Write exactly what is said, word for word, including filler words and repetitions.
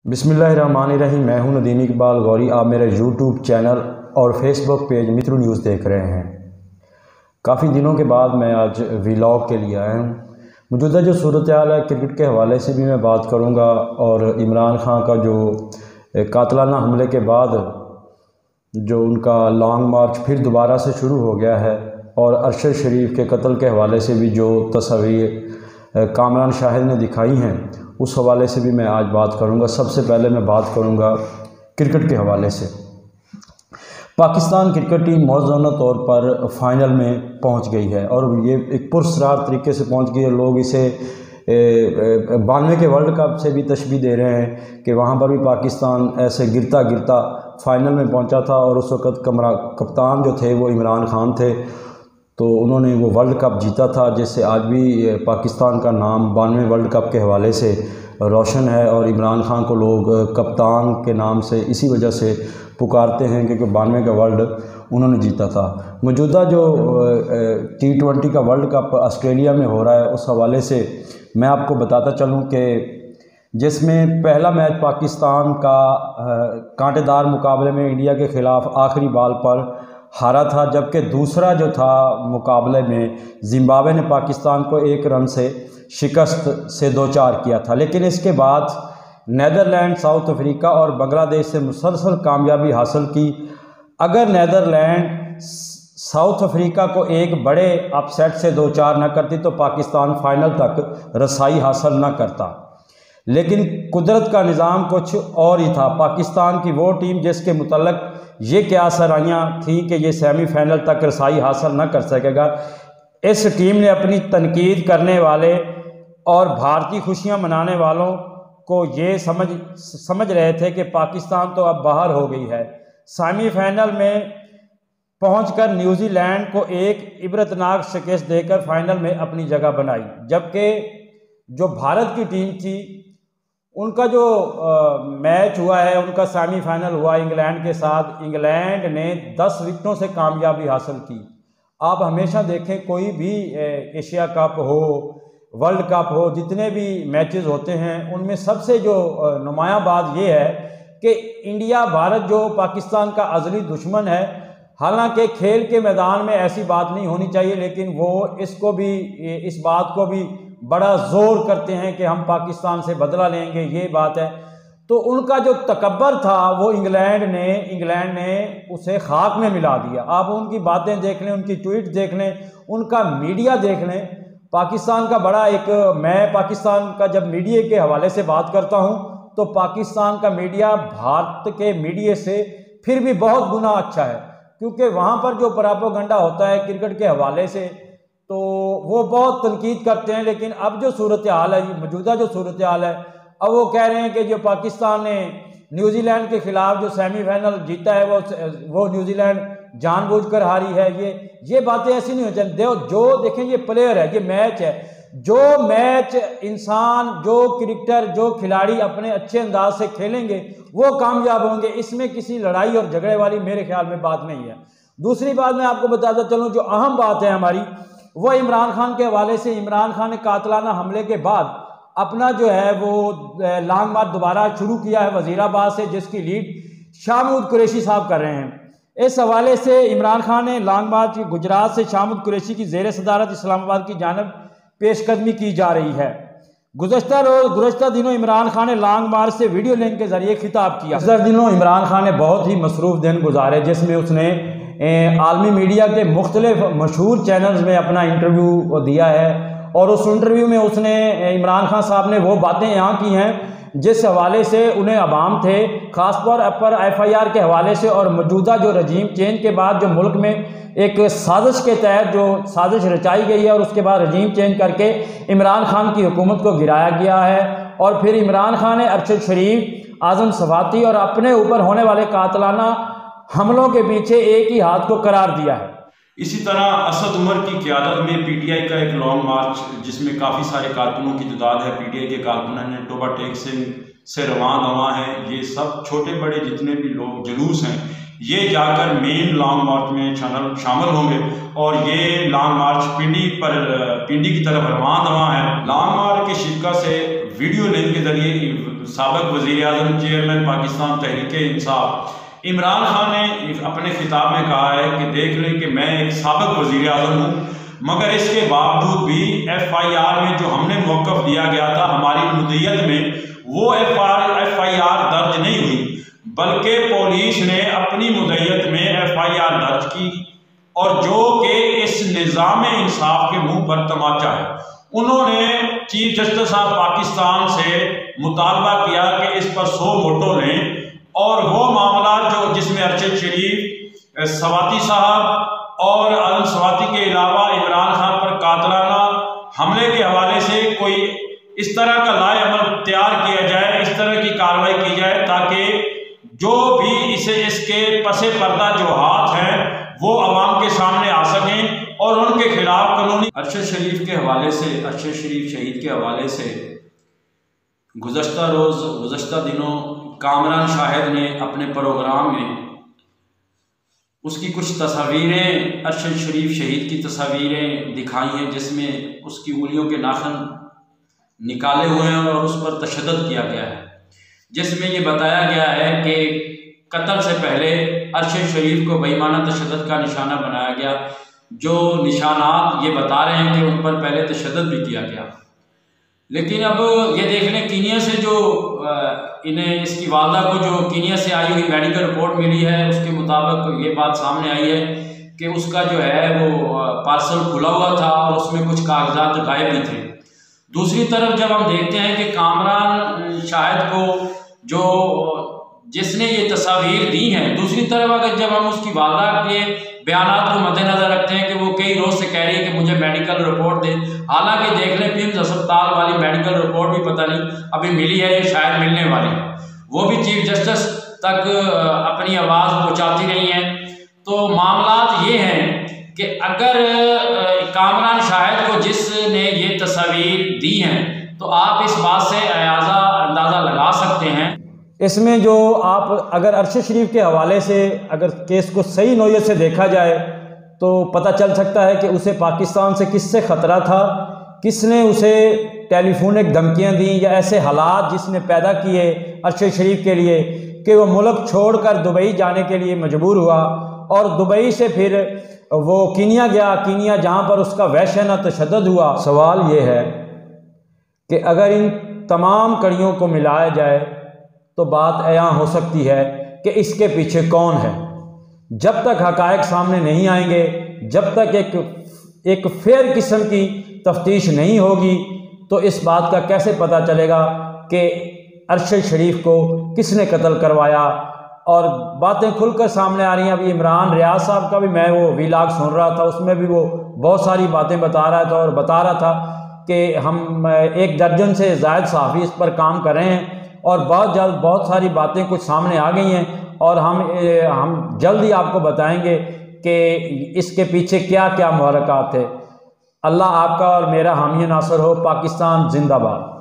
बिस्मिल्लाहिर्रहमानिर्रहीम। मैं हूं नदीम इकबाल गौरी। आप मेरे यूट्यूब चैनल और फेसबुक पेज मित्रू न्यूज़ देख रहे हैं। काफ़ी दिनों के बाद मैं आज व्लॉग के लिए आया हूं। मौजूदा जो सूरत हाल है क्रिकेट के हवाले से भी मैं बात करूंगा, और इमरान खान का जो कातलाना हमले के बाद जो उनका लॉन्ग मार्च फिर दोबारा से शुरू हो गया है, और अरशद शरीफ के कत्ल के हवाले से भी जो तस्वीर कामरान शाहिद ने दिखाई हैं उस हवाले से भी मैं आज बात करूंगा। सबसे पहले मैं बात करूंगा क्रिकेट के हवाले से। पाकिस्तान क्रिकेट टीम मौजूदा तौर पर फाइनल में पहुंच गई है, और ये एक पुरस्कार तरीके से पहुंच गई है। लोग इसे बानवे के वर्ल्ड कप से भी तशबीह दे रहे हैं कि वहां पर भी पाकिस्तान ऐसे गिरता गिरता फाइनल में पहुंचा था, और उस वक़्त कमरा कप्तान जो थे वो इमरान खान थे, तो उन्होंने वो वर्ल्ड कप जीता था, जिससे आज भी पाकिस्तान का नाम बानवे वर्ल्ड कप के हवाले से रोशन है। और इमरान खान को लोग कप्तान के नाम से इसी वजह से पुकारते हैं क्योंकि बानवे का वर्ल्ड उन्होंने जीता था। मौजूदा जो टी ट्वेंटी का वर्ल्ड कप ऑस्ट्रेलिया में हो रहा है, उस हवाले से मैं आपको बताता चलूँ कि जिसमें पहला मैच पाकिस्तान का कांटेदार मुकाबले में इंडिया के ख़िलाफ़ आखिरी बॉल पर हारा था, जबकि दूसरा जो था मुकाबले में जिम्बाब्वे ने पाकिस्तान को एक रन से शिकस्त से दो चार किया था। लेकिन इसके बाद नीदरलैंड, साउथ अफ्रीका और बांग्लादेश से मुसलसल कामयाबी हासिल की। अगर नीदरलैंड साउथ अफ्रीका को एक बड़े अपसेट से दो चार न करती तो पाकिस्तान फाइनल तक रसाई हासिल न करता। लेकिन कुदरत का निज़ाम कुछ और ही था। पाकिस्तान की वो टीम जिसके मुतल्लक ये क्या सराहियाँ थी कि ये सेमीफाइनल तक रसाई हासिल न कर सकेगा, इस टीम ने अपनी तनकीद करने वाले और भारतीय खुशियाँ मनाने वालों को ये समझ समझ रहे थे कि पाकिस्तान तो अब बाहर हो गई है। सेमीफाइनल में पहुंचकर न्यूजीलैंड को एक इबरतनाक शिकस्त देकर फाइनल में अपनी जगह बनाई, जबकि जो भारत की टीम थी उनका जो आ, मैच हुआ है, उनका सेमीफाइनल हुआ इंग्लैंड के साथ। इंग्लैंड ने दस विकेटों से कामयाबी हासिल की। आप हमेशा देखें, कोई भी एशिया कप हो, वर्ल्ड कप हो, जितने भी मैचेस होते हैं उनमें सबसे जो नुमायाँ बात ये है कि इंडिया भारत जो पाकिस्तान का अज़ली दुश्मन है। हालांकि खेल के मैदान में ऐसी बात नहीं होनी चाहिए, लेकिन वो इसको भी इस बात को भी बड़ा ज़ोर करते हैं कि हम पाकिस्तान से बदला लेंगे, ये बात है। तो उनका जो तकब्बर था वो इंग्लैंड ने इंग्लैंड ने उसे खाक में मिला दिया। आप उनकी बातें देख लें, उनकी ट्वीट देख लें, उनका मीडिया देख लें। पाकिस्तान का बड़ा एक मैं पाकिस्तान का जब मीडिया के हवाले से बात करता हूं तो पाकिस्तान का मीडिया भारत के मीडिया से फिर भी बहुत गुना अच्छा है, क्योंकि वहाँ पर जो प्रोपेगेंडा होता है क्रिकेट के हवाले से तो वो बहुत तनकीद करते हैं। लेकिन अब जो सूरत हाल है, मौजूदा जो सूरत हाल है, अब वो कह रहे हैं कि जो पाकिस्तान ने न्यूजीलैंड के ख़िलाफ़ जो सेमीफाइनल जीता है वो वो न्यूजीलैंड जानबूझकर हारी है। ये ये बातें ऐसी नहीं हो चाहिए। जो देखें, ये प्लेयर है, ये मैच है। जो मैच इंसान, जो क्रिकेटर, जो खिलाड़ी अपने अच्छे अंदाज से खेलेंगे वो कामयाब होंगे। इसमें किसी लड़ाई और झगड़े वाली मेरे ख्याल में बात नहीं है। दूसरी बात मैं आपको बताता चलूँ, जो अहम बात है हमारी, वो इमरान खान के हवाले से। इमरान खान ने कातलाना हमले के बाद अपना जो है वो लॉन्ग मार्च दोबारा शुरू किया है वजीराबाद से, जिसकी लीड शाह कुरैशी साहब कर रहे हैं। इस हवाले से इमरान खान ने लॉन्ग मार्च गुजरात से शाह कुरैशी की ज़ेर सदारत इस्लामाबाद की जानब पेशकदमी की जा रही है। गुज़श्ता रोज गुज़श्ता दिनों इमरान खान ने लॉन्ग मार्च से वीडियो लिंक के जरिए खिताब किया। गुज़श्ता दिनों इमरान खान ने बहुत ही मसरूफ़ दिन गुजारे, जिसमें उसने आलमी मीडिया के मुख्तलिफ मशहूर चैनल्स में अपना इंटरव्यू दिया है, और उस इंटरव्यू में उसने इमरान खान साहब ने वो बातें यहाँ की हैं जिस हवाले से उन्हें अवाम थे, ख़ासतौर पर एफ आई आर के हवाले से, और मौजूदा जो रजीम चेंज के बाद जो मुल्क में एक साजिश के तहत जो साजिश रचाई गई है और उसके बाद रजीम चेंज करके इमरान खान की हुकूमत को गिराया गया है। और फिर इमरान खान ने अरशद शरीफ, आज़म सवाती और अपने ऊपर होने वाले कातलाना हमलों के पीछे एक ही हाथ को करार दिया है। इसी तरह असद उमर की क़यादत में पीटीआई का एक लॉन्ग मार्च, जिसमें काफ़ी सारे कारकुनों की तादाद है, पीटीआई के कारकुनों ने टोबा टेक सिंह से रवां दवा हैं, ये सब छोटे बड़े जितने भी लोग जुलूस हैं, ये जाकर मेन लॉन्ग मार्च में शामिल शामिल होंगे। और ये लॉन्ग मार्च पिंडी पर पिंडी की तरफ रवां दवा है। लॉन्ग मार्च की शिरकत से वीडियो लिंक के जरिए साबिक वज़ीर आज़म चेयरमैन पाकिस्तान तहरीक इंसाफ इमरान खान ने अपने खिताब में कहा है कि देख लें कि मैं एक साबिक वज़ीर आज़म हूँ, मगर इसके बावजूद भी एफ आई आर में जो हमने मौक़िफ़ दिया गया था हमारी मुद्दत में, वो एफ आई आर दर्ज नहीं हुई, बल्कि पुलिस ने अपनी मुद्दत में एफ आई आर दर्ज की, और जो कि इस निज़ाम इंसाफ के मुंह पर तमाचा है। उन्होंने चीफ जस्टिस साहब पाकिस्तान से मुतालबा किया कि इस पर सौ मोटो लें, और वो मामला जो जिसमें अरशद शरीफ, सवाती साहब और आलम सवाती के अलावा इमरान खान पर कातलाना हमले के हवाले से कोई इस तरह का लाए अमल तैयार किया जाए, इस तरह की कार्रवाई की जाए ताकि जो भी इसे इसके पसे पर्दा जो हाथ हैं वो अवाम के सामने आ सकें और उनके खिलाफ कानूनी। अरशद शरीफ के हवाले से, अरशद शरीफ शहीद के हवाले से गुज़श्ता रोज़ गुज़श्ता दिनों कामरान शाहिद ने अपने प्रोग्राम में उसकी कुछ तस्वीरें, अरशद शरीफ शहीद की तस्वीरें दिखाई हैं, जिसमें उसकी उंगलियों के नाखून निकाले हुए हैं और उस पर तशद्दुद किया गया है, जिसमें ये बताया गया है कि कत्ल से पहले अरशद शरीफ को बेईमाना तशद्दुद का निशाना बनाया गया। जो निशानात ये बता रहे हैं कि उन पर पहले तशद्दुद भी किया गया। लेकिन अब ये देख लें, कीनिया से जो इन्हें इसकी वालदा को जो कीनिया से आई हुई मेडिकल रिपोर्ट मिली है, उसके मुताबिक ये बात सामने आई है कि उसका जो है वो पार्सल खुला हुआ था और उसमें कुछ कागजात गायब भी थे। दूसरी तरफ जब हम देखते हैं कि कामरान शाहिद को जो जिसने ये तस्वीर दी हैं, दूसरी तरफ अगर जब हम उसकी वालदा के बयानात को मद्देनजर रखते हैं कि वो कई रोज से कह रही है कि मुझे मेडिकल रिपोर्ट दे, हालांकि देख लें पिम्स अस्पताल वाली मेडिकल रिपोर्ट भी पता नहीं अभी मिली है या शायद मिलने वाली है, वो भी चीफ जस्टिस तक अपनी आवाज़ पहुंचाती रही हैं। तो मामलात ये हैं कि अगर कामरान शाहिद को जिसने ये तस्वीर दी हैं तो आप इस बात से अंदाज़ा अंदाज़ा लगा सकते हैं। इसमें जो आप अगर अरशद शरीफ के हवाले से अगर केस को सही नौयत से देखा जाए तो पता चल सकता है कि उसे पाकिस्तान से किससे ख़तरा था, किसने उसे टेलीफोनिक धमकियां दी या ऐसे हालात जिसने पैदा किए अरशद शरीफ के लिए कि वो मुल्क छोड़कर दुबई जाने के लिए मजबूर हुआ और दुबई से फिर वो कीनिया गया, कीनिया जहां पर उसका वहशना तशद्दुद हुआ। सवाल ये है कि अगर इन तमाम कड़ियों को मिलाया जाए तो बात अयां हो सकती है कि इसके पीछे कौन है। जब तक हक़ाइक़ सामने नहीं आएंगे, जब तक एक एक फेयर किस्म की तफ्तीश नहीं होगी, तो इस बात का कैसे पता चलेगा कि अरशद शरीफ को किसने कत्ल करवाया। और बातें खुलकर सामने आ रही हैं। अभी इमरान रियाज साहब का भी मैं वो वीलॉग सुन रहा था, उसमें भी वो बहुत सारी बातें बता रहा था और बता रहा था कि हम एक दर्जन से ज़ायद सहाफ़ी इस पर काम कर रहे हैं और बहुत जल्द बहुत सारी बातें कुछ सामने आ गई हैं और हम हम जल्द ही आपको बताएंगे कि इसके पीछे क्या क्या मुहर्रिकात थे। अल्लाह आपका और मेरा हामी नासर हो। पाकिस्तान जिंदाबाद।